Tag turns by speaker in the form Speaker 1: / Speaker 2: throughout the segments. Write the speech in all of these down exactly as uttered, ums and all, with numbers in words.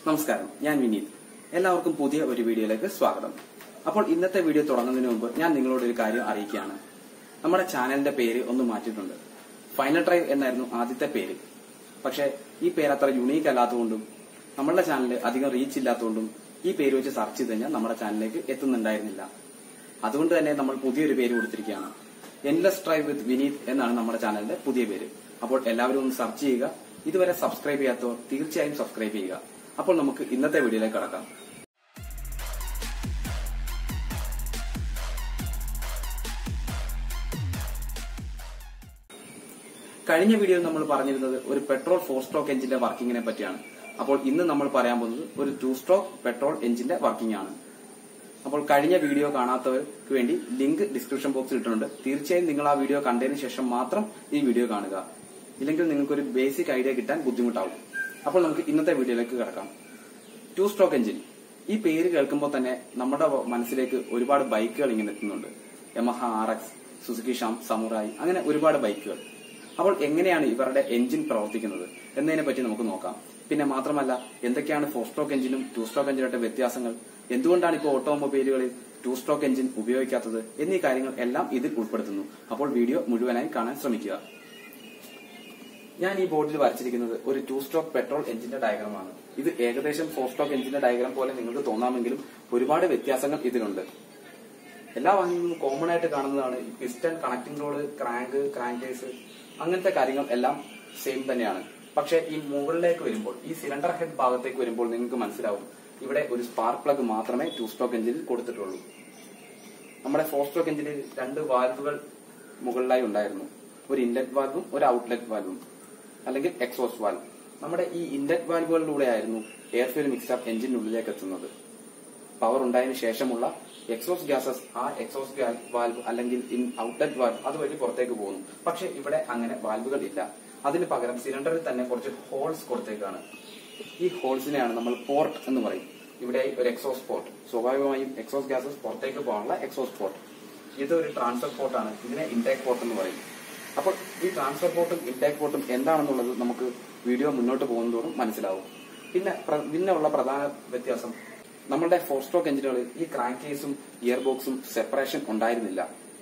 Speaker 1: നമസ്കാരം, ഞാൻ വിനീത്. എല്ലാവർക്കും പുതിയ ഒരു വീഡിയോയിലേക്ക് സ്വാഗതം. അപ്പോൾ ഇന്നത്തെ വീഡിയോ തുടങ്ങുന്നതിന് മുമ്പ് ഞാൻ നിങ്ങളോട് ഒരു കാര്യം അറിയിക്കുകയാണ്. നമ്മുടെ ചാനലിന്റെ പേര് ഒന്ന് മാറ്റിയിട്ടുണ്ട്. ഫൈനൽ ഡ്രൈവ് എന്നായിരുന്നു ആദ്യത്തെ പേര്. പക്ഷെ ഈ പേര് അത്ര യുണീക്ക് അല്ലാത്തതുകൊണ്ടും നമ്മളുടെ ചാനലിൽ അധികം റീച്ച് ഇല്ലാത്തതുകൊണ്ടും ഈ പേര് വെച്ച് സെർച്ച് ചെയ്ത് കഴിഞ്ഞാൽ നമ്മുടെ ചാനലിലേക്ക് എത്തുന്നുണ്ടായിരുന്നില്ല. അതുകൊണ്ട് തന്നെ നമ്മൾ പുതിയൊരു പേര് കൊടുത്തിരിക്കുകയാണ്. എൻലെസ് ഡ്രൈവ് വിത്ത് വിനീത് എന്നാണ് നമ്മുടെ ചാനലിന്റെ പുതിയ പേര്. അപ്പോൾ എല്ലാവരും ഒന്ന് സെർച്ച് ചെയ്യുക. ഇതുവരെ സബ്സ്ക്രൈബ് ചെയ്യാത്തവർ തീർച്ചയായും സബ്സ്ക്രൈബ് ചെയ്യുക. അപ്പോൾ നമുക്ക് ഇന്നത്തെ വീഡിയോയിലേക്ക് കടക്കാം. കഴിഞ്ഞ വീഡിയോയിൽ നമ്മൾ പറഞ്ഞിരുന്നത് ഒരു പെട്രോൾ ഫോർ സ്ട്രോക്ക് എഞ്ചിന്റെ വർക്കിങ്ങിനെ പറ്റിയാണ്. അപ്പോൾ ഇന്ന് നമ്മൾ പറയാൻ പോകുന്നത് ഒരു ടു സ്ട്രോക്ക് പെട്രോൾ എഞ്ചിന്റെ വർക്കിംഗ് ആണ്. അപ്പോൾ കഴിഞ്ഞ വീഡിയോ കാണാത്തവർക്ക് വേണ്ടി ലിങ്ക് ഡിസ്ക്രിപ്ഷൻ ബോക്സിൽ ഇട്ടിട്ടുണ്ട്. തീർച്ചയായും നിങ്ങൾ ആ വീഡിയോ കണ്ടതിന് ശേഷം മാത്രം ഈ വീഡിയോ കാണുക. ഇല്ലെങ്കിൽ നിങ്ങൾക്കൊരു ബേസിക് ഐഡിയ കിട്ടാൻ ബുദ്ധിമുട്ടാവും. അപ്പോൾ നമുക്ക് ഇന്നത്തെ വീഡിയോയിലേക്ക് കിടക്കാം. ടു സ്ട്രോക്ക് എഞ്ചിൻ, ഈ പേര് കേൾക്കുമ്പോൾ തന്നെ നമ്മുടെ മനസ്സിലേക്ക് ഒരുപാട് ബൈക്കുകൾ ഇങ്ങനെ എത്തുന്നുണ്ട്. യമഹ ആർ എക്സ്, സുസുക്കി ഷാം, സമുറായി, അങ്ങനെ ഒരുപാട് ബൈക്കുകൾ. അപ്പോൾ എങ്ങനെയാണ് ഇവരുടെ എഞ്ചിൻ പ്രവർത്തിക്കുന്നത് എന്നതിനെ പറ്റി നമുക്ക് നോക്കാം. പിന്നെ മാത്രമല്ല, എന്തൊക്കെയാണ് ഫോർ സ്ട്രോക്ക് എഞ്ചിനും ടു സ്ട്രോക്ക് എഞ്ചിനായിട്ട് വ്യത്യാസങ്ങൾ, എന്തുകൊണ്ടാണ് ഇപ്പോൾ ഓട്ടോമൊബൈലുകളിൽ ടു സ്ട്രോക്ക് എഞ്ചിൻ ഉപയോഗിക്കാത്തത് എന്നീ കാര്യങ്ങൾ എല്ലാം ഇതിൽ ഉൾപ്പെടുത്തുന്നു. അപ്പോൾ വീഡിയോ മുഴുവനായി കാണാൻ ശ്രമിക്കുക. ഞാൻ ഈ ബോർഡിൽ വരച്ചിരിക്കുന്നത് ഒരു ടു സ്ട്രോക്ക് പെട്രോൾ എഞ്ചിന്റെ ഡയഗ്രമാണ്. ഇത് ഏകദേശം ഫോർ സ്ട്രോക്ക് എഞ്ചിന്റെ ഡയഗ്രാം പോലെ നിങ്ങൾക്ക് തോന്നാമെങ്കിലും ഒരുപാട് വ്യത്യാസങ്ങൾ ഇതിലുണ്ട്. എല്ലാ വാഹനങ്ങളിലും കോമൺ ആയിട്ട് കാണുന്നതാണ് ഈ piston, connecting rod, crank, crank case, അങ്ങനത്തെ കാര്യങ്ങൾ എല്ലാം സെയിം തന്നെയാണ്. പക്ഷെ ഈ മുകളിലേക്ക് വരുമ്പോൾ, ഈ സിലിണ്ടർ ഹെഡ് ഭാഗത്തേക്ക് വരുമ്പോൾ നിങ്ങൾക്ക് മനസ്സിലാവും ഇവിടെ ഒരു സ്പാർക്ക് പ്ലഗ് മാത്രമേ ടു സ്ട്രോക്ക് എഞ്ചിനിൽ കൊടുത്തിട്ടുള്ളൂ. നമ്മുടെ ഫോർ സ്ട്രോക്ക് എഞ്ചിനിൽ രണ്ട് വാൽവുകൾ മുകളിലായി ഉണ്ടായിരുന്നു. ഒരു ഇൻലെറ്റ് വാൽവും ഒരു ഔട്ട്ലെറ്റ് വാൽവും, അല്ലെങ്കിൽ എക്സോസ്റ്റ് വാൽവ്. നമ്മുടെ ഈ ഇൻലെറ്റ് വാൽവുകളിലൂടെ ആയിരുന്നു എയർ ഫ്യൂൽ മിക്സർ എഞ്ചിനുള്ളിലേക്ക് എത്തുന്നത്. പവർ ഉണ്ടായതിനു ശേഷമുള്ള എക്സോസ്റ്റ് ഗ്യാസസ് ആ എക്സോസ്റ്റ് വാൽവ് അല്ലെങ്കിൽ ഔട്ട്ലെറ്റ് വാൽവ് അതുവഴി പുറത്തേക്ക് പോകുന്നു. പക്ഷെ ഇവിടെ അങ്ങനെ വാൽവുകൾ ഇല്ല. അതിന് പകരം സിലിണ്ടറിൽ തന്നെ കുറച്ച് ഹോൾസ് കൊടുത്തേക്കാണ്. ഈ ഹോൾസിനെയാണ് നമ്മൾ പോർട്ട് എന്ന് പറയും. ഇവിടെ ഒരു എക്സോസ്റ്റ് പോർട്ട്, സ്വാഭാവികമായും എക്സോസ്റ്റ് ഗ്യാസസ് പുറത്തേക്ക് പോകാനുള്ള എക്സോസ്റ്റ് പോർട്ട്. ഇത് ഒരു ട്രാൻസ്ഫർ പോർട്ടാണ്. ഇതിനെ ഇൻടേക്ക് പോർട്ട് എന്ന് പറയും. അപ്പോൾ ഈ ട്രാൻസ്ഫർ പോർട്ടും ഇൻടേക്ക് പോർട്ടും എന്താണെന്നുള്ളത് നമുക്ക് വീഡിയോ മുന്നോട്ട് പോകുന്നതോറും മനസ്സിലാവും. പിന്നെ പിന്നെ ഉള്ള പ്രധാന വ്യത്യാസം, നമ്മുടെ ഫോർ സ്ട്രോക്ക് എഞ്ചിനുകളിൽ ഈ ക്രാങ്ക് കേസും ഗിയർ ബോക്സും സെപ്പറേഷൻ ഉണ്ടായിരുന്നില്ല.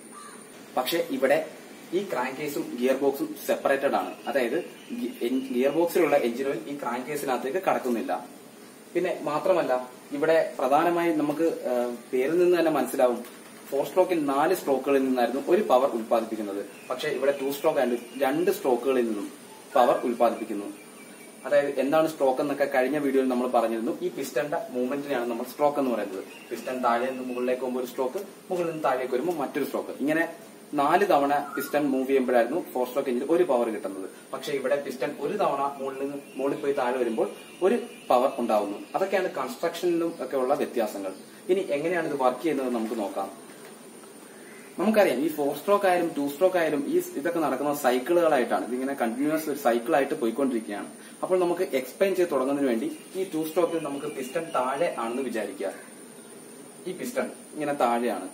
Speaker 1: പക്ഷെ ഇവിടെ ഈ ക്രാങ്ക് കേസും ഗിയർ ബോക്സും സെപ്പറേറ്റഡ് ആണ്. അതായത് ഗിയർ ബോക്സിലുള്ള എഞ്ചിനുകൾ ഈ ക്രാങ്ക് കേസിനകത്തേക്ക് കടക്കുന്നില്ല. പിന്നെ മാത്രമല്ല, ഇവിടെ പ്രധാനമായും നമുക്ക് പേരിൽ നിന്ന് തന്നെ മനസ്സിലാവും, ഫോർ സ്ട്രോക്കിൽ നാല് സ്ട്രോക്കുകളിൽ നിന്നായിരുന്നു ഒരു പവർ ഉൽപ്പാദിപ്പിക്കുന്നത്. പക്ഷെ ഇവിടെ ടു സ്ട്രോക്ക് ആൻഡ് രണ്ട് സ്ട്രോക്കുകളിൽ നിന്നും പവർ ഉൽപ്പാദിപ്പിക്കുന്നു. അതായത് എന്താണ് സ്ട്രോക്ക് എന്നൊക്കെ കഴിഞ്ഞ വീഡിയോയിൽ നമ്മൾ പറഞ്ഞിരുന്നു. ഈ പിസ്റ്റന്റെ മൂവ്മെന്റിനെയാണ് നമ്മൾ സ്ട്രോക്ക് എന്ന് പറയുന്നത്. പിസ്റ്റൺ താഴെ നിന്ന് മുകളിലേക്ക് പോകുമ്പോൾ ഒരു സ്ട്രോക്ക്, മുകളിൽ നിന്ന് താഴേക്ക് വരുമ്പോൾ മറ്റൊരു സ്ട്രോക്ക്. ഇങ്ങനെ നാല് തവണ പിസ്റ്റൺ മൂവ് ചെയ്യുമ്പോഴായിരുന്നു ഫോർ സ്ട്രോക്ക് എഞ്ചിന് ഒരു പവർ കിട്ടുന്നത്. പക്ഷെ ഇവിടെ പിസ്റ്റൺ ഒരു തവണ മുകളിൽ നിന്ന് മുകളിൽ പോയി താഴെ വരുമ്പോൾ ഒരു പവർ ഉണ്ടാവുന്നു. അതൊക്കെയാണ് കൺസ്ട്രക്ഷനിലും ഒക്കെ ഉള്ള വ്യത്യാസങ്ങൾ. ഇനി എങ്ങനെയാണ് ഇത് വർക്ക് ചെയ്യുന്നത് നമുക്ക് നോക്കാം. നമുക്കറിയാം, ഈ ഫോർ സ്ട്രോക്ക് ആയാലും ടു സ്ട്രോക്ക് ആയാലും ഈ ഇതൊക്കെ നടക്കുന്ന സൈക്കിളുകളായിട്ടാണ്. ഇതിങ്ങനെ കണ്ടിന്യൂസ് ഒരു സൈക്കിളായിട്ട് പോയിക്കൊണ്ടിരിക്കുകയാണ്. അപ്പോൾ നമുക്ക് എക്സ്പ്ലെയിൻ ചെയ്ത് തുടങ്ങുന്നതിന് വേണ്ടി ഈ ടു സ്ട്രോക്കിൽ നമുക്ക് പിസ്റ്റൺ താഴെ ആണെന്ന് വിചാരിക്കുക. ഈ പിസ്റ്റൺ ഇങ്ങനെ താഴെയാണ്.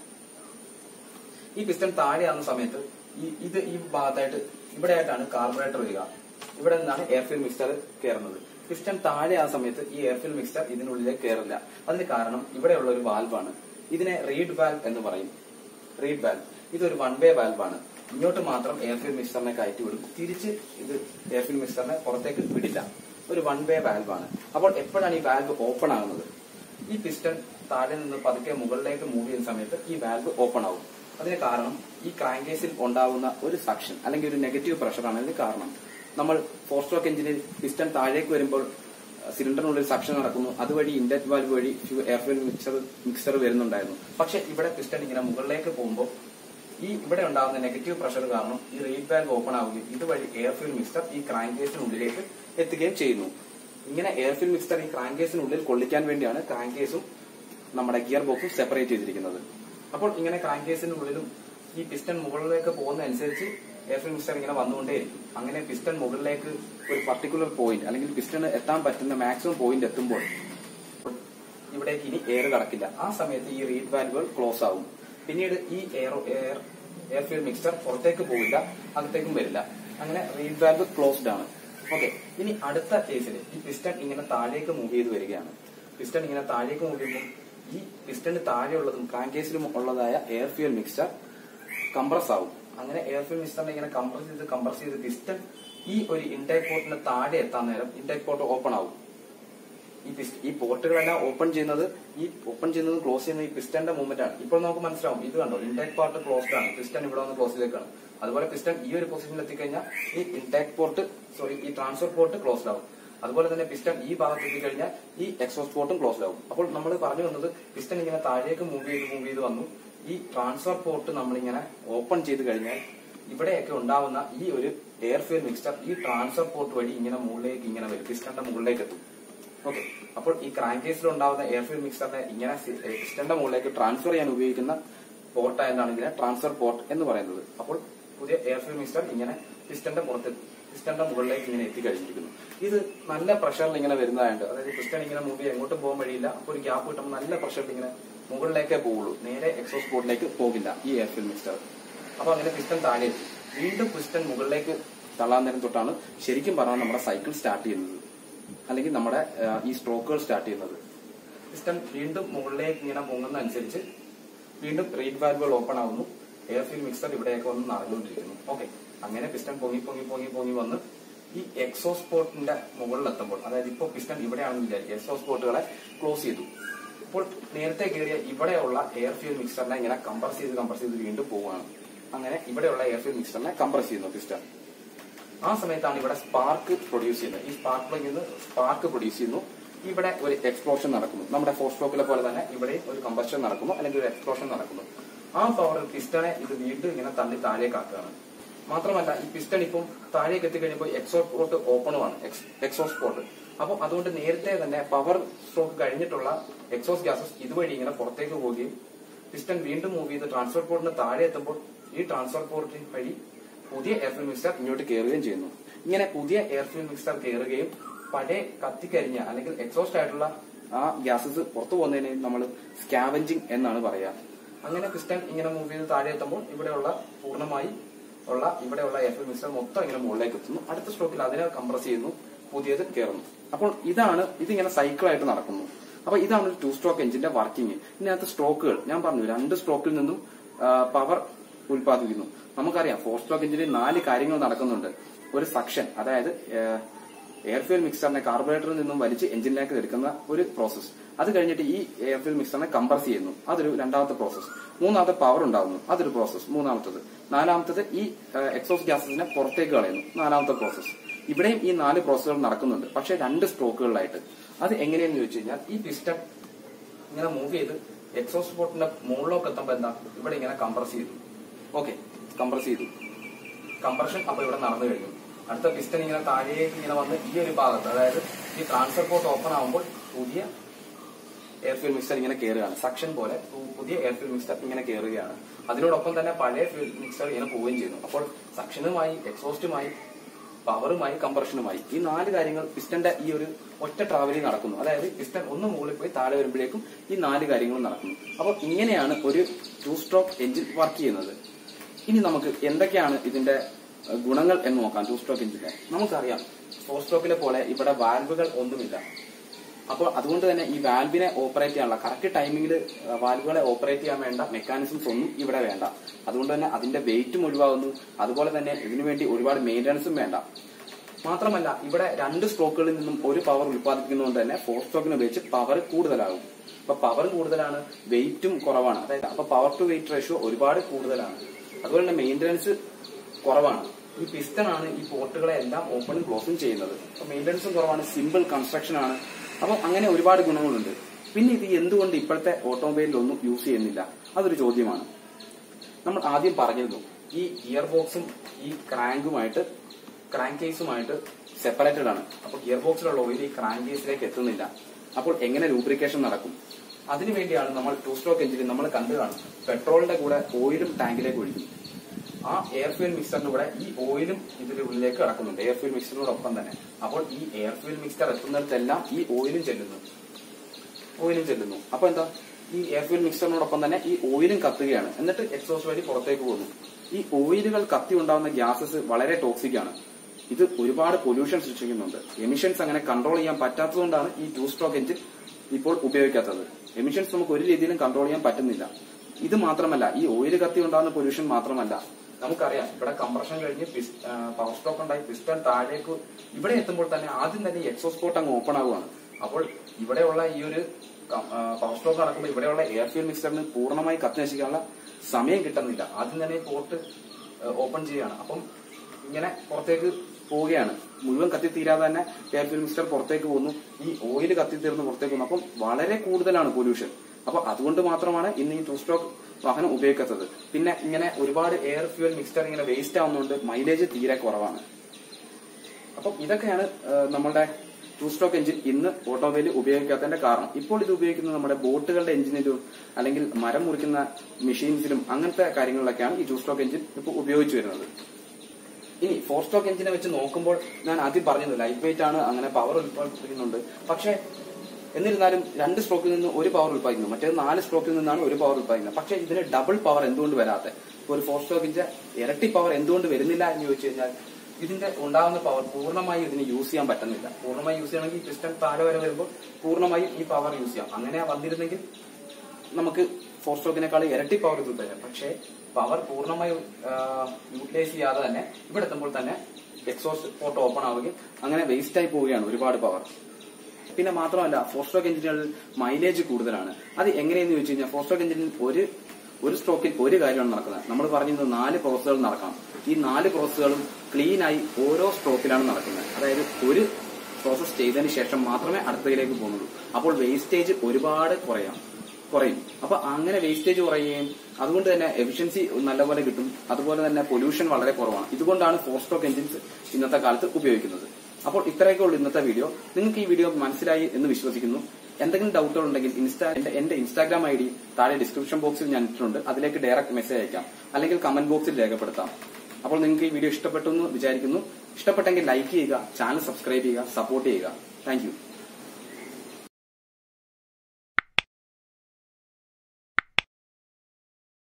Speaker 1: ഈ പിസ്റ്റൺ താഴെയാകുന്ന സമയത്ത് ഈ ഇത് ഈ ഭാഗത്തായിട്ട് ഇവിടെയായിട്ടാണ് കാർബറേറ്റർ വരിക. ഇവിടെ നിന്നാണ് എയർ ഫ്യൂൽ മിക്സ്ചർ കയറുന്നത്. പിസ്റ്റൺ താഴെ ആ സമയത്ത് ഈ എയർ ഫ്യൂൽ മിക്സ്ചർ ഇതിനുള്ളിലേക്ക് കയറില്ല. അതിന് കാരണം ഇവിടെയുള്ള ഒരു വാൽവാണ്. ഇതിനെ റീഡ് വാൽവ് എന്ന് പറയും. റീഡ് വാൽവ് ഇതൊരു വൺ വേ വാൽവാണ്. ഇങ്ങോട്ട് മാത്രം എയർ ഫ്യൂൽ മിക്സ്ചറിനെ കയറ്റി വിടും, തിരിച്ച് ഇത് എയർ ഫ്യൂൽ മിക്സ്ചറിനെ പുറത്തേക്ക് വിടില്ല. ഒരു വൺ വേ വാൽവാണ്. അപ്പോൾ എപ്പോഴാണ് ഈ വാൽവ് ഓപ്പൺ ആകുന്നത്? ഈ പിസ്റ്റൺ താഴെ നിന്ന് പതുക്കെ മുകളിലേക്ക് മൂവ് ചെയ്യുന്ന സമയത്ത് ഈ വാൽവ് ഓപ്പൺ ആവും. അതിന് കാരണം ഈ ക്രാങ്ക് കേസിൽ ഉണ്ടാവുന്ന ഒരു സക്ഷൻ അല്ലെങ്കിൽ ഒരു നെഗറ്റീവ് പ്രഷറാണ് ഇതിന് കാരണം. നമ്മൾ ഫോർ സ്ട്രോക്ക് എഞ്ചിനിൽ പിസ്റ്റൺ താഴേക്ക് വരുമ്പോൾ സിലിണ്ടറിനുള്ളിൽ സക്ഷൻ നടക്കുന്നു. അതുവഴി ഇൻലെറ്റ് വാൽവ് വഴി എയർ ഫ്യൂൽ മിക്സർ മിക്സർ വരുന്നുണ്ടായിരുന്നു. പക്ഷെ ഇവിടെ പിസ്റ്റൺ ഇങ്ങനെ മുകളിലേക്ക് പോകുമ്പോൾ ഈ ഇവിടെ ഉണ്ടാകുന്ന നെഗറ്റീവ് പ്രഷർ കാരണം ഈ റീഡ് വാൽവ് ഓപ്പൺ ആവുകയും ഇതുവഴി എയർ ഫ്യൂൽ മിക്സർ ഈ ക്രാങ്ക് കേസിനുള്ളിലേക്ക് എത്തുകയും ചെയ്യുന്നു. ഇങ്ങനെ എയർ ഫ്യൂൽ മിക്സർ ഈ ക്രാങ്ക് കേസിനുള്ളിൽ കൊള്ളിക്കാൻ വേണ്ടിയാണ് ക്രാങ്ക് കേസും നമ്മുടെ ഗിയർ ബോക്സും സെപ്പറേറ്റ് ചെയ്തിരിക്കുന്നത്. അപ്പോൾ ഇങ്ങനെ ക്രാങ്ക് കേസിനുള്ളിലും ഈ പിസ്റ്റൺ മുകളിലേക്ക് പോകുന്നതനുസരിച്ച് എയർ ഫ്യൂൽ മിക്സർ ഇങ്ങനെ വന്നുകൊണ്ടേയിരിക്കും. അങ്ങനെ പിസ്റ്റൺ മുകളിലേക്ക് ഒരു പർട്ടിക്കുലർ പോയിന്റ് അല്ലെങ്കിൽ പിസ്റ്റണ് എത്താൻ പറ്റുന്ന മാക്സിമം പോയിന്റ് എത്തുമ്പോൾ ഇവിടേക്ക് ഇനി എയർ കടക്കില്ല. ആ സമയത്ത് ഈ റീഡ് വാൽവുകൾ ക്ലോസ് ആവും. പിന്നീട് ഈ air air air fuel mixer പുറത്തേക്ക് പോവില്ല, അകത്തേക്കും വരില്ല. അങ്ങനെ റീഡ് വാൽവ് ക്ലോസ്ഡ് ആണ്. ഓക്കെ, ഇനി അടുത്ത കേസിൽ ഈ പിസ്റ്റൺ ഇങ്ങനെ താഴേക്ക് മൂവ് ചെയ്ത് വരികയാണ്. പിസ്റ്റൺ ഇങ്ങനെ താഴേക്ക് മൂവ് ചെയ്യുമ്പോൾ ഈ പിസ്റ്റണിന് താഴെയുള്ളതും ക്രാങ്ക് കേസിലും ഉള്ളതായ എയർ ഫ്യൂൽ മിക്സ്ചർ കംപ്രസ് ആവും. അങ്ങനെ എയർ ഫ്യൂൽ മിക്സ്ചറിനെ ഇങ്ങനെ കംപ്രസ് ചെയ്ത് കംപ്രസ് ചെയ്ത് പിസ്റ്റൺ ഈ ഒരു ഇൻടേക്ക് പോർട്ടിന് താഴെ എത്താൻ നേരം ഇൻടേക്ക് പോർട്ട് ഓപ്പൺ ആവും. ഈ പിസ്റ്റ ഈ പോർട്ടുകളെല്ലാം ഓപ്പൺ ചെയ്യുന്നത് ഈ ഓപ്പൺ ചെയ്യുന്നത് ക്ലോസ് ചെയ്യുന്നത് ഈ പിസ്റ്റന്റെ മൂവ്മെന്റ് ആണ്. ഇപ്പോൾ നമുക്ക് മനസ്സിലാവും, ഇത് കണ്ടോ, ഇൻടേക്ക് പോർട്ട് ക്ലോസ്ഡ് ആണ്, പിസ്റ്റൺ ഇവിടെ വന്ന് ക്ലോസിലേക്കാണ്. അതുപോലെ പിസ്റ്റൺ ഈ ഒരു പൊസിഷനിൽ എത്തിക്കഴിഞ്ഞാൽ ഈ ഇൻടേക്ക് പോർട്ട് സോറി ഈ ട്രാൻസ്ഫർ പോർട്ട് ക്ലോസ്ഡ് ആവും. അതുപോലെ തന്നെ പിസ്റ്റൺ ഈ ഭാഗത്ത് എത്തിക്കഴിഞ്ഞാൽ ഈ എക്സോസ്റ്റ് പോർട്ടും ക്ലോസ്ഡ് ആവും. അപ്പോൾ നമ്മൾ പറഞ്ഞു വന്നത് പിസ്റ്റൺ ഇങ്ങനെ താഴേക്ക് മൂവ് ചെയ്ത് മൂവ് ചെയ്ത് വന്നു. ഈ ട്രാൻസ്ഫർ പോർട്ട് നമ്മളിങ്ങനെ ഓപ്പൺ ചെയ്ത് കഴിഞ്ഞാൽ ഇവിടെയൊക്കെ ഉണ്ടാവുന്ന ഈ ഒരു എയർ ഫ്യൂൽ മിക്സ്ചർ ഈ ട്രാൻസ്ഫർ പോർട്ട് വഴി ഇങ്ങനെ മുകളിലേക്ക് ഇങ്ങനെ വരും, പിസ്റ്റന്റെ മുകളിലേക്ക് എത്തും. ഓക്കെ, അപ്പോൾ ഈ ക്രാങ്ക് കേസിൽ ഉണ്ടാവുന്ന എയർ ഫ്യൂൽ മിക്സ്ചറിനെ ഇങ്ങനെ പിസ്റ്റന്റെ മുകളിലേക്ക് ട്രാൻസ്ഫർ ചെയ്യാൻ ഉപയോഗിക്കുന്ന പോർട്ട് ആയതാണ് ഇതിനെ ട്രാൻസ്ഫർ പോർട്ട് എന്ന് പറയുന്നത്. അപ്പോൾ പുതിയ എയർ ഫ്യൂൽ മിക്സ്ചർ ഇങ്ങനെ പിസ്റ്റന്റെ പുറത്ത് പിസ്റ്റന്റെ മുകളിലേക്ക് ഇങ്ങനെ എത്തിക്കഴിഞ്ഞിരിക്കുന്നു. ഇത് നല്ല പ്രഷറിൽ ഇങ്ങനെ വരുന്നതായിട്ട്, അതായത് പിസ്റ്റൺ ഇങ്ങനെ മൂവ് ചെയ്യാൻ എങ്ങോട്ടും പോകാൻ വഴിയില്ല. അപ്പോൾ ഒരു ഗ്യാപ്പ് കിട്ടുമ്പോൾ നല്ല പ്രഷറിൽ ഇങ്ങനെ മുകളിലേക്കേ പോവുള്ളൂ, നേരെ എക്സോസ്റ്റ് പോർട്ടിലേക്ക് പോകില്ല ഈ എയർ ഫ്യൂൽ മിക്സ്ചർ. അപ്പൊ അങ്ങനെ പിസ്റ്റൺ താഴെ എത്തി. വീണ്ടും പിസ്റ്റൺ മുകളിലേക്ക് തള്ളാൻ നേരം തൊട്ടാണ് ശരിക്കും പറഞ്ഞാൽ നമ്മുടെ സൈക്കിൾ സ്റ്റാർട്ട് ചെയ്യുന്നത്, അല്ലെങ്കിൽ നമ്മുടെ ഈ സ്ട്രോക്കുകൾ സ്റ്റാർട്ട് ചെയ്യുന്നത്. പിസ്റ്റൺ വീണ്ടും മുകളിലേക്ക് ഇങ്ങനെ പൊങ്ങുന്ന അനുസരിച്ച് വീണ്ടും റീഡ് വാൽവുകൾ ഓപ്പൺ ആവുന്നു. എയർ ഫ്യൂൽ മിക്സർ ഇവിടെയൊക്കെ വന്ന് നിറഞ്ഞുകൊണ്ടിരിക്കുന്നു. ഓക്കെ, അങ്ങനെ പിസ്റ്റൺ പൊങ്ങി പൊങ്ങി പൊങ്ങി പൊങ്ങി വന്ന് ഈ എക്സോസ്റ്റ് പോർട്ടിന്റെ മുകളിൽ എത്തുമ്പോൾ, അതായത് ഇപ്പോൾ പിസ്റ്റൺ ഇവിടെയാണെന്ന് വിചാരിക്കുക, എക്സോസ്റ്റ് പോർട്ടുകളെ ക്ലോസ് ചെയ്തു. അപ്പോൾ നേരത്തെ കയറിയ ഇവിടെയുള്ള എയർ ഫ്യൂൽ മിക്സറിനെ ഇങ്ങനെ കംപ്രസ് ചെയ്ത് കംപ്രസ് ചെയ്ത് വീണ്ടും പോവുകയാണ്. അങ്ങനെ ഇവിടെയുള്ള എയർ ഫ്യൂൽ മിക്സറിനെ കംപ്രസ് ചെയ്യുന്നു പിസ്റ്റൺ. ആ സമയത്താണ് ഇവിടെ സ്പാർക്ക് പ്രൊഡ്യൂസ് ചെയ്യുന്നത്. ഈ സ്പാർക്ക് പ്ലഗിൽ നിന്ന് സ്പാർക്ക് പ്രൊഡ്യൂസ് ചെയ്യുന്നു. ഇവിടെ ഒരു എക്സ്പ്ലോഷൻ നടക്കുന്നു. നമ്മുടെ ഫോർ സ്ട്രോക്കിലെ പോലെ തന്നെ ഇവിടെയും ഒരു കമ്പഷൻ നടക്കുന്നു, അല്ലെങ്കിൽ ഒരു എക്സ്പ്ലോഷൻ നടക്കുന്നു. ആ പവർ പിസ്റ്റണെ ഇത് വീണ്ടും ഇങ്ങനെ തള്ളി താഴേക്കാക്കുകയാണ്. മാത്രമല്ല ഈ പിസ്റ്റൺ ഇപ്പം താഴേക്ക് എത്തിക്കഴിഞ്ഞപ്പോൾ എക്സോസ്റ്റ് പോർട്ട് ഓപ്പണുമാണ്, എക്സോസ്റ്റ് പോർട്ട്. അപ്പം അതുകൊണ്ട് നേരത്തെ തന്നെ പവർ സ്ട്രോക്ക് കഴിഞ്ഞിട്ടുള്ള എക്സോസ്റ്റ് ഗ്യാസസ് ഇതുവഴി ഇങ്ങനെ പുറത്തേക്ക് പോവുകയും പിസ്റ്റൺ വീണ്ടും മൂവ് ചെയ്ത് ട്രാൻസ്ഫർ പോർട്ടിന് താഴെ എത്തുമ്പോൾ ഈ ട്രാൻസ്ഫർ പോർട്ടിന് വഴി പുതിയ എയർ ഫ്യൂൽ മിക്സ്ചർ ഇങ്ങോട്ട് കയറുകയും ചെയ്യുന്നു. ഇങ്ങനെ പുതിയ എയർ ഫ്യൂൽ മിക്സ്ചർ കയറുകയും പഴയ കത്തിക്കരിഞ്ഞ അല്ലെങ്കിൽ എക്സോസ്റ്റ് ആയിട്ടുള്ള ആ ഗ്യാസസ് പുറത്തു പോകുന്നതിന് നമ്മൾ സ്കാവഞ്ചിങ് എന്നാണ് പറയുക. അങ്ങനെ പിസ്റ്റൺ ഇങ്ങനെ മൂവ് ചെയ്ത് താഴെ എത്തുമ്പോൾ ഇവിടെയുള്ള പൂർണ്ണമായി ഉള്ള ഇവിടെയുള്ള എയർ ഫ്യൂൽ മിക്സ്ചർ മൊത്തം ഇങ്ങനെ മുകളിലേക്ക് എത്തുന്നു. അടുത്ത സ്ട്രോക്കിൽ അതിനെ കംപ്രസ് ചെയ്യുന്നു, പുതിയത് കയറുന്നു. അപ്പോൾ ഇതാണ് ഇതിങ്ങനെ സൈക്കിളായിട്ട് നടക്കുന്നു. അപ്പൊ ഇതാണ് ഒരു ടു സ്ട്രോക്ക് എഞ്ചിന്റെ വർക്കിംഗ്. ഇതിനകത്ത് സ്ട്രോക്കുകൾ ഞാൻ പറഞ്ഞു, രണ്ട് സ്ട്രോക്കിൽ നിന്നും പവർ ഉൽപ്പാദിപ്പിക്കുന്നു. നമുക്കറിയാം ഫോർ സ്ട്രോക്ക് എഞ്ചിനിൽ നാല് കാര്യങ്ങൾ നടക്കുന്നുണ്ട്. ഒരു സക്ഷൻ, അതായത് എയർ ഫ്യൂൽ മിക്സ്ചറിനെ കാർബറേറ്ററിൽ നിന്നും വലിച്ച് എഞ്ചിനിലേക്ക് എടുക്കുന്ന ഒരു പ്രോസസ്. അത് കഴിഞ്ഞിട്ട് ഈ എയർ ഫ്യൂൽ മിക്സ്ചറിനെ കംപ്രസ് ചെയ്യുന്നു, അതൊരു രണ്ടാമത്തെ പ്രോസസ്. മൂന്നാമത്തെ പവർ ഉണ്ടാകുന്നു, അതൊരു പ്രോസസ്, മൂന്നാമത്തത്. നാലാമത്തത് ഈ എക്സോസ്റ്റ് ഗ്യാസസിനെ പുറത്തേക്ക് കളയുന്നു, നാലാമത്തെ പ്രോസസ്. ഇവിടെയും ഈ നാല് പ്രോസസ്സുകൾ നടക്കുന്നുണ്ട്, പക്ഷെ രണ്ട് സ്ട്രോക്കുകളിലായിട്ട്. അത് എങ്ങനെയെന്ന് ചോദിച്ചു കഴിഞ്ഞാൽ ഈ പിസ്റ്റൺ ഇങ്ങനെ മൂവ് ചെയ്ത് എക്സോസ്റ്റ് പോർട്ടിന്റെ മുകളിലേക്ക് എത്തുമ്പോൾ എന്താ ഇവിടെ ഇങ്ങനെ കംപ്രസ് ചെയ്തു. ഓക്കെ, കംപ്രസ് ചെയ്തു, കംപ്രഷൻ അപ്പൊ ഇവിടെ നടന്നു കഴിഞ്ഞു. അടുത്ത പിസ്റ്റൺ ഇങ്ങനെ താഴേക്ക് ഇങ്ങനെ വന്ന് ഈ ഒരു ഭാഗത്ത്, അതായത് ഈ ട്രാൻസ്ഫർ പോർട്ട് ഓപ്പൺ ആകുമ്പോൾ പുതിയ എയർ ഫ്യൂൽ മിക്സ്ചർ ഇങ്ങനെ കയറുകയാണ്. സക്ഷൻ പോലെ പുതിയ എയർ ഫ്യൂൽ മിക്സ്ചർ ഇങ്ങനെ കയറുകയാണ്. അതിനോടൊപ്പം തന്നെ പഴയ ഫ്യൂൽ മിക്സ്ചർ ഇങ്ങനെ പോവുകയും ചെയ്യുന്നു. അപ്പോൾ സക്ഷനുമായി, എക്സോസ്റ്റുമായി, പവറുമായി, കംപ്രഷനുമായി ഈ നാല് കാര്യങ്ങൾ പിസ്റ്റന്റെ ഈ ഒരു ഒറ്റ ട്രാവലിൽ നടക്കുന്നു. അതായത് പിസ്റ്റൺ ഒന്ന് മുകളിൽ പോയി താഴെ വരുമ്പോഴേക്കും ഈ നാല് കാര്യങ്ങളും നടക്കുന്നു. അപ്പോൾ ഇങ്ങനെയാണ് ഒരു ടു സ്ട്രോക്ക് എഞ്ചിൻ വർക്ക് ചെയ്യുന്നത്. ഇനി നമുക്ക് എന്തൊക്കെയാണ് ഇതിന്റെ ഗുണങ്ങൾ എന്ന് നോക്കാം. ടു സ്ട്രോക്ക് എഞ്ചിന്റെ നമുക്കറിയാം, ഫോർ സ്ട്രോക്കിലെ പോലെ ഇവിടെ വാൽവുകൾ ഒന്നുമില്ല. അപ്പോൾ അതുകൊണ്ട് തന്നെ ഈ വാൽവിനെ ഓപ്പറേറ്റ് ചെയ്യാനുള്ള കറക്റ്റ് ടൈമിംഗിൽ വാൽവുകളെ ഓപ്പറേറ്റ് ചെയ്യാൻ വേണ്ട മെക്കാനിസംസ് ഒന്നും ഇവിടെ വേണ്ട. അതുകൊണ്ട് തന്നെ അതിന്റെ വെയിറ്റും ഒഴിവാകുന്നു. അതുപോലെ തന്നെ ഇതിനുവേണ്ടി ഒരുപാട് മെയിന്റനൻസും വേണ്ട. മാത്രമല്ല ഇവിടെ രണ്ട് സ്ട്രോക്കുകളിൽ നിന്നും ഒരു പവർ ഉൽപ്പാദിപ്പിക്കുന്നതുകൊണ്ട് തന്നെ ഫോർ സ്ട്രോക്കിനെ ഉപയോഗിച്ച് പവർ കൂടുതലാകും. അപ്പൊ പവർ കൂടുതലാണ്, വെയിറ്റും കുറവാണ്. അതായത് അപ്പൊ പവർ ടു വെയിറ്റ് റേഷ്യോ ഒരുപാട് കൂടുതലാണ്. അതുപോലെ തന്നെ മെയിന്റനൻസ് കുറവാണ്. ഈ പിസ്റ്റൺ ആണ് ഈ പോർട്ടുകളെ എല്ലാം ഓപ്പണും ക്ലോസും ചെയ്യുന്നത്. അപ്പൊ മെയിന്റനൻസും കുറവാണ്, സിമ്പിൾ കൺസ്ട്രക്ഷൻ ആണ്. അപ്പൊ അങ്ങനെ ഒരുപാട് ഗുണങ്ങളുണ്ട്. പിന്നെ ഇത് എന്തുകൊണ്ട് ഇപ്പോഴത്തെ ഓട്ടോമൊബൈലിലൊന്നും യൂസ് ചെയ്യുന്നില്ല, അതൊരു ചോദ്യമാണ്. നമ്മൾ ആദ്യം പറഞ്ഞിരുന്നു ഈ ഗിയർ ബോക്സും ഈ ക്രാങ്കുമായിട്ട് ക്രാങ്ക് കേസുമായിട്ട് സെപ്പറേറ്റഡ് ആണ്. അപ്പോൾ ഗിയർ ബോക്സിലുള്ള ഓയിൽ ഈ ക്രാങ്ക് കേസിലേക്ക് എത്തുന്നില്ല. അപ്പോൾ എങ്ങനെ ലൂബ്രിക്കേഷൻ നടക്കും? അതിനുവേണ്ടിയാണ് നമ്മൾ ടു സ്ട്രോക്ക് എഞ്ചിനിൽ നമ്മൾ കണ്ടു കാണും, പെട്രോളിന്റെ കൂടെ ഓയിലും ടാങ്കിലേക്ക് ഒഴിക്കും. ആ എയർ ഫ്യൂൽ മിക്സറിന്റെ കൂടെ ഈ ഓയിലും ഇതിന്റെ ഉള്ളിലേക്ക് കിടക്കുന്നുണ്ട്, എയർ ഫ്യൂൽ മിക്സറിനോടൊപ്പം തന്നെ. അപ്പോൾ ഈ എയർ ഫ്യൂൽ മിക്സർ എത്തുന്നിടത്തെല്ലാം ഈ ഓയിലും ചെല്ലുന്നു ഓയിലും ചെല്ലുന്നു അപ്പൊ എന്താ, ഈ എയർ ഫ്യൂൽ മിക്സറിനോടൊപ്പം തന്നെ ഈ ഓയിലും കത്തുകയാണ്. എന്നിട്ട് എക്സോസ്റ്റ് വഴി പുറത്തേക്ക് പോകുന്നു. ഈ ഓയിലുകൾ കത്തി ഉണ്ടാവുന്ന ഗ്യാസസ് വളരെ ടോക്സിക് ആണ്. ഇത് ഒരുപാട് പൊല്യൂഷൻ സൃഷ്ടിക്കുന്നുണ്ട്. എമിഷൻസ് അങ്ങനെ കൺട്രോൾ ചെയ്യാൻ പറ്റാത്തതുകൊണ്ടാണ് ഈ ടു സ്ട്രോക്ക് എഞ്ചിൻ ഇപ്പോൾ ഉപയോഗിക്കാത്തത്. എമിഷൻസ് നമുക്ക് ഒരു രീതിയിലും കൺട്രോൾ ചെയ്യാൻ പറ്റുന്നില്ല. ഇത് മാത്രമല്ല, ഈ ഓയിൽ കത്തി ഉണ്ടാകുന്ന പൊല്യൂഷൻ മാത്രമല്ല, നമുക്കറിയാം ഇവിടെ കംപ്രഷൻ കഴിഞ്ഞ് പവർ സ്ട്രോക്ക് ഉണ്ടായി പിസ്റ്റൺ താഴേക്ക് ഇവിടെ എത്തുമ്പോൾ തന്നെ ആദ്യം തന്നെ എക്സോസ്റ്റ് പോർട്ട് അങ്ങ് ഓപ്പൺ ആവുകയാണ്. അപ്പോൾ ഇവിടെയുള്ള ഈ ഒരു പവർ സ്ട്രോക്ക് നടക്കുമ്പോൾ ഇവിടെയുള്ള എയർ ഫ്യൂൽ മിക്സറിന് പൂർണ്ണമായി കത്തി നശിക്കാനുള്ള സമയം കിട്ടുന്നില്ല. ആദ്യം തന്നെ പോർട്ട് ഓപ്പൺ ചെയ്യുകയാണ്. അപ്പം ഇങ്ങനെ പുറത്തേക്ക് പോവുകയാണ്. മുഴുവൻ കത്തി തീരാതെ തന്നെ എയർ ഫ്യൂൽ മിക്സർ പുറത്തേക്ക് പോകുന്നു. ഈ ഓയിൽ കത്തി തീർന്ന് പുറത്തേക്ക് പോകുന്നു. അപ്പം വളരെ കൂടുതലാണ് പൊല്യൂഷൻ. അപ്പൊ അതുകൊണ്ട് മാത്രമാണ് ഇന്ന് ഈ ടു സ്ട്രോക്ക് വാഹനം ഉപയോഗിക്കാത്തത്. പിന്നെ ഇങ്ങനെ ഒരുപാട് എയർ ഫ്യൂൽ മിക്സ്ചർ ഇങ്ങനെ വേസ്റ്റ് ആവുന്നതുകൊണ്ട് മൈലേജ് തീരെ കുറവാണ്. അപ്പം ഇതൊക്കെയാണ് നമ്മുടെ ടു സ്ട്രോക്ക് എഞ്ചിൻ ഇന്ന് ഓട്ടോമൊബൈൽ ഉപയോഗിക്കാത്തതിന്റെ കാരണം. ഇപ്പോൾ ഇത് ഉപയോഗിക്കുന്നത് നമ്മുടെ ബോട്ടുകളുടെ എഞ്ചിനിലും അല്ലെങ്കിൽ മരം മുറിക്കുന്ന മെഷീൻസിലും അങ്ങനത്തെ കാര്യങ്ങളിലൊക്കെയാണ് ഈ ടു സ്ട്രോക്ക് എഞ്ചിൻ ഇപ്പോൾ ഉപയോഗിച്ചു വരുന്നത്. ഇനി ഫോർ സ്ട്രോക്ക് എഞ്ചിനെ വെച്ച് നോക്കുമ്പോൾ ഞാൻ ആദ്യം പറഞ്ഞത് ലൈറ്റ് വെയിറ്റ് ആണ്, അങ്ങനെ പവർ ഉത്പാദിപ്പിക്കുന്നുണ്ട്. പക്ഷേ എന്നിരുന്നാലും രണ്ട് സ്ട്രോക്കിൽ നിന്ന് ഒരു പവർ ഉത്പാദിക്കുന്നു, മറ്റേത് നാല് സ്ട്രോക്കിൽ നിന്നാണ് ഒരു പവർ ഉത്പാദിക്കുന്നത്. പക്ഷേ ഇതിന് ഡബിൾ പവർ എന്തുകൊണ്ട് വരാത്ത, ഒരു ഫോർ സ്ട്രോക്കിന്റെ ഇരട്ടി പവർ എന്തുകൊണ്ട് വരുന്നില്ല എന്ന് ചോദിച്ചു കഴിഞ്ഞാൽ ഇതിന്റെ ഉണ്ടാകുന്ന പവർ പൂർണ്ണമായും ഇതിന് യൂസ് ചെയ്യാൻ പറ്റുന്നില്ല. പൂർണ്ണമായി യൂസ് ചെയ്യണമെങ്കിൽ പിസ്റ്റൺ താഴെ വരെ വരുമ്പോൾ പൂർണ്ണമായും ഈ പവർ യൂസ് ചെയ്യാം. അങ്ങനെ വന്നിരുന്നെങ്കിൽ നമുക്ക് ഫോർ സ്ട്രോക്കിനേക്കാൾ ഇരട്ടി പവർ ഇത് തരാം. പക്ഷേ പവർ പൂർണ്ണമായി യൂട്ടിലൈസ് ചെയ്യാതെ തന്നെ ഇവിടെ എത്തുമ്പോൾ തന്നെ എക്സോസ്റ്റ് പോർട്ട് ഓപ്പൺ ആവുകയും അങ്ങനെ വേസ്റ്റ് ആയി പോവുകയാണ് ഒരുപാട് പവർ. പിന്നെ മാത്രമല്ല ഫോർ സ്ട്രോക്ക് എഞ്ചിനുകളിൽ മൈലേജ് കൂടുതലാണ്. അത് എങ്ങനെയെന്ന് ചോദിച്ചു കഴിഞ്ഞാൽ ഫോർ സ്ട്രോക്ക് എഞ്ചിനിൽ ഒരു ഒരു സ്ട്രോക്കിൽ ഒരു കാര്യമാണ് നടക്കുന്നത്. നമ്മൾ പറഞ്ഞിരുന്നത് നാല് പ്രോസസ്സുകൾ നടക്കണം. ഈ നാല് പ്രോസസ്സുകളും ക്ലീൻ ആയി ഓരോ സ്ട്രോക്കിലാണ് നടക്കുന്നത്. അതായത് ഒരു പ്രോസസ് ചെയ്തതിന് ശേഷം മാത്രമേ അടുത്തതിലേക്ക് പോകുന്നുള്ളൂ. അപ്പോൾ വേസ്റ്റേജ് ഒരുപാട് കുറയാം കുറയും അപ്പൊ അങ്ങനെ വേസ്റ്റേജ് കുറയുകയും അതുകൊണ്ട് തന്നെ എഫിഷ്യൻസി നല്ലപോലെ കിട്ടും. അതുപോലെ തന്നെ പൊല്യൂഷൻ വളരെ കുറവാണ്. ഇതുകൊണ്ടാണ് ഫോർ സ്ട്രോക്ക് എഞ്ചിൻസ് ഇന്നത്തെ കാലത്ത് ഉപയോഗിക്കുന്നത്. അപ്പോൾ ഇത്രയൊക്കെ ഉള്ളൂ ഇന്നത്തെ വീഡിയോ. നിങ്ങൾക്ക് ഈ വീഡിയോ മനസ്സിലായി എന്ന് വിശ്വസിക്കുന്നു. എന്തെങ്കിലും ഡൗട്ടുകൾ ഉണ്ടെങ്കിൽ ഇൻസ്റ്റാ എന്റെ ഇൻസ്റ്റാഗ്രാം ഐ ഡി താഴെ ഡിസ്ക്രിപ്ഷൻ ബോക്സിൽ ഞാൻ ഇട്ടിട്ടുണ്ട്. അതിലേക്ക് ഡയറക്റ്റ് മെസ്സേജ് അയക്കാം, അല്ലെങ്കിൽ കമന്റ് ബോക്സിൽ രേഖപ്പെടുത്താം. അപ്പോൾ നിങ്ങൾക്ക് ഈ വീഡിയോ ഇഷ്ടപ്പെട്ടു എന്ന് വിചാരിക്കുന്നു. ഇഷ്ടപ്പെട്ടെങ്കിൽ ലൈക്ക് ചെയ്യുക, ചാനൽ സബ്സ്ക്രൈബ് ചെയ്യുക, സപ്പോർട്ട് ചെയ്യുക. Thank U.